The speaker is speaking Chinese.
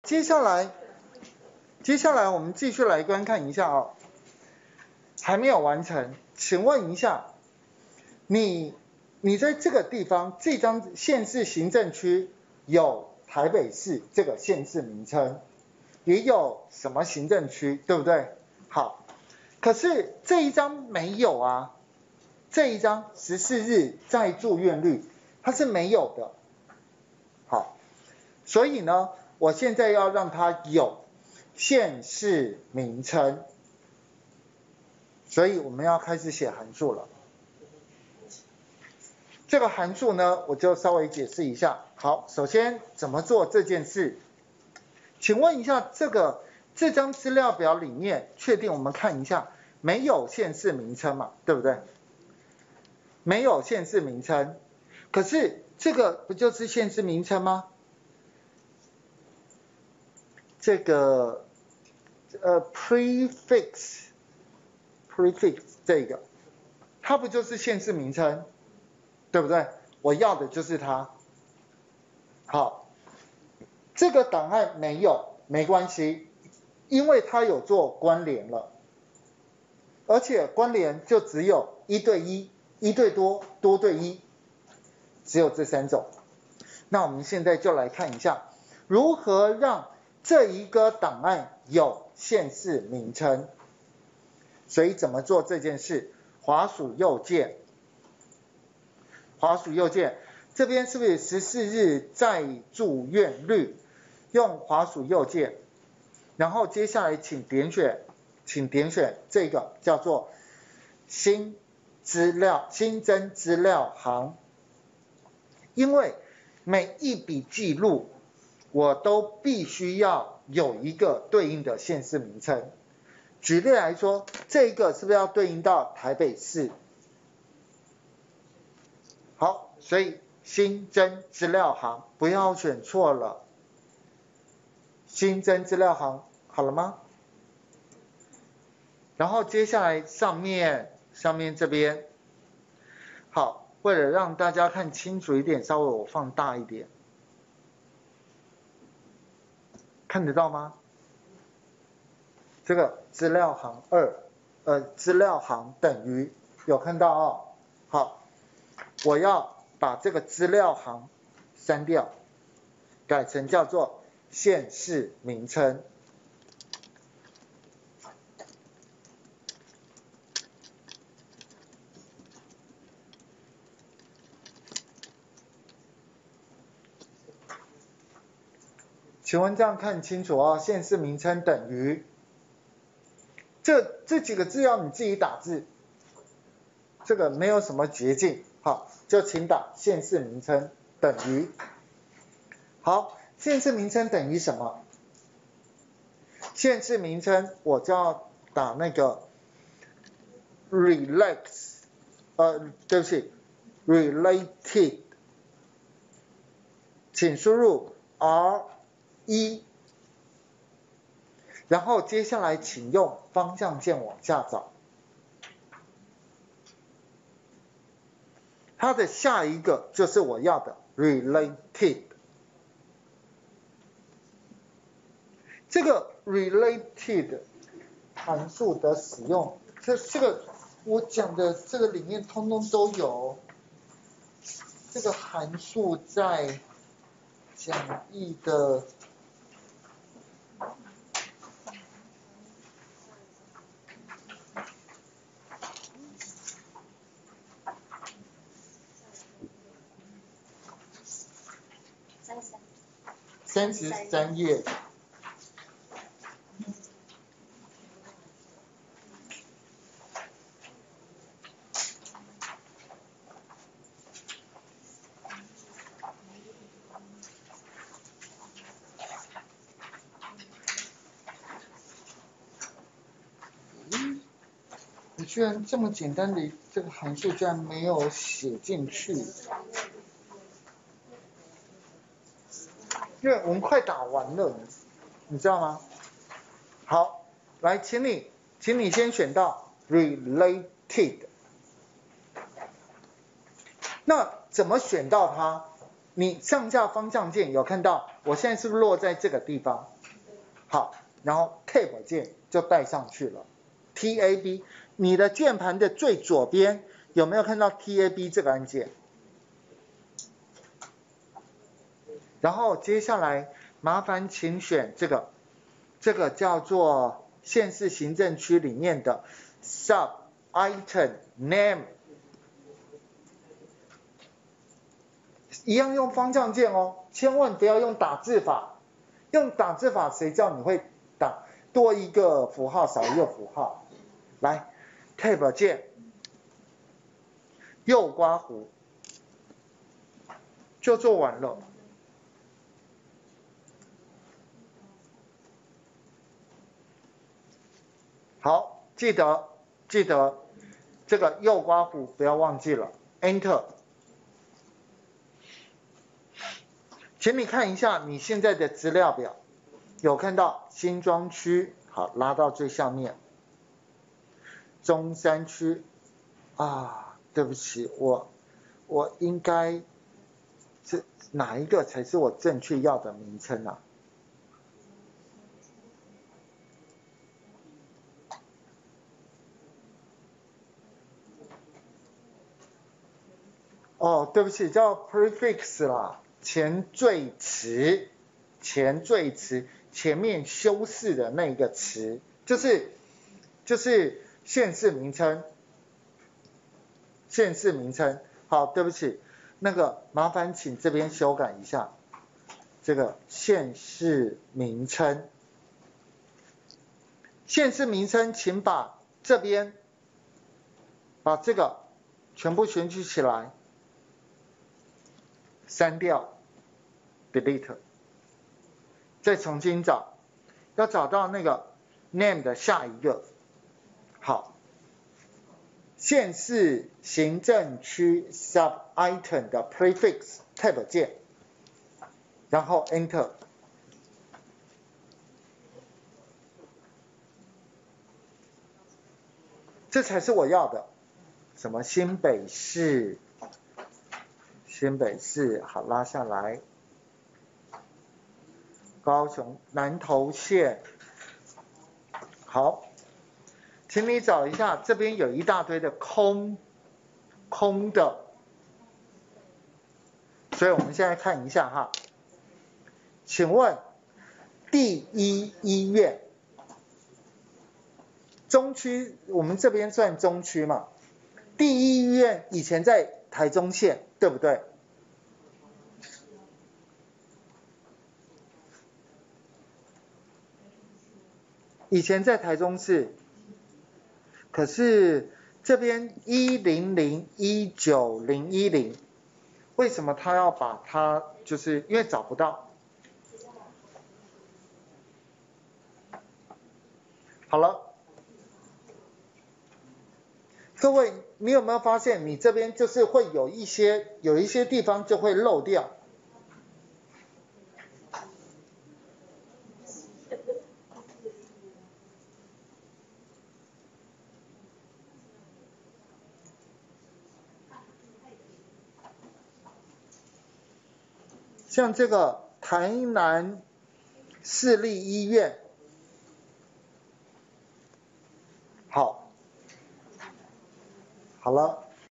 接下来我们继续来观看一下哦，还没有完成，请问一下，你在这个地方，这张县市行政区有台北市这个县市名称，也有什么行政区，对不对？好，可是这一张没有啊，这一张14日在住院率它是没有的。好，所以呢，我现在要让它有县市名称，所以我们要开始写函数了。这个函数呢，我就稍微解释一下。好，首先怎么做这件事？请问一下，这张资料表里面，确定我们看一下，没有县市名称嘛，对不对？没有县市名称，可是这个不就是县市名称吗？这个prefix 这个，它不就是县市名称，对不对？我要的就是它。好，这个档案没有，没关系，因为它有做关联了，而且关联就只有1对1、1对多、多对1，只有这3种。那我们现在就来看一下，如何让这一个档案有县市名称。所以怎么做这件事？滑鼠右键，这边是不是14日在住院率？用滑鼠右键，然后接下来请点选这个叫做新增资料行，因为每一笔记录我都必须要有一个对应的县市名称。举例来说，这个是不是要对应到台北市？好，所以新增资料行不要选错了，新增资料行好了吗？然后接下来上面这边，好，为了让大家看清楚一点，稍微我放大一点，看得到吗？这个资料行资料行等于，有看到哦？好，我要把这个资料行删掉，改成叫做县市名称。请问这样看清楚哦？县市名称等于这几个字要你自己打字，这个没有什么捷径，好，就请打县市名称等于。好，县市名称等于什么？县市名称我就要打那个 related， 请输入 R1，然后接下来请用方向键往下找，它的下一个就是我要的 related。这个 related 函数的使用，这个我讲的这个里面通通都有。这个函数在讲义的33页。我居然这么简单的这个函数居然没有写进去，因为我们快打完了，你知道吗？好，来，请你先选到 related。那怎么选到它？你上下方向键有看到？我现在是不是落在这个地方？ 好，然后 Tab 键就带上去了。Tab， 你的键盘的最左边有没有看到 Tab 这个按键？然后接下来麻烦请选这个叫做县市行政区里面的 Sub Item Name， 一样用方向键哦，千万不要用打字法。用打字法谁叫你会打多一个符号少一个符号？来 Tab 键右刮弧就做完了。好，记得这个右刮弧不要忘记了 ，Enter。请你看一下你现在的资料表，有看到新庄区，好，拉到最下面。中山区，对不起，我应该是哪一个才是我正确要的名称啊？哦，对不起，叫 prefix 啦，前缀词，前面修饰的那个词，就是县市名称。好，对不起，那个麻烦请这边修改一下，这个县市名称，请把这边把这个全部选取起来。删掉 ，delete， 再重新找，要找到那个 name 的下一个。好，县市行政区 sub item 的 prefix tab 键，然后 enter。这才是我要的。什么新北市？好，拉下来。高雄南投县，好，请你找一下，这边有一大堆的空的，所以我们现在看一下哈，请问第一医院，中区，我们这边算中区嘛？第一医院以前在台中县，对不对？以前在台中市，可是这边100-19010，为什么他要把它，就是因为找不到。好了，各位，你有没有发现，你这边就是会有一些地方就会漏掉。像这个台南市立医院，好了。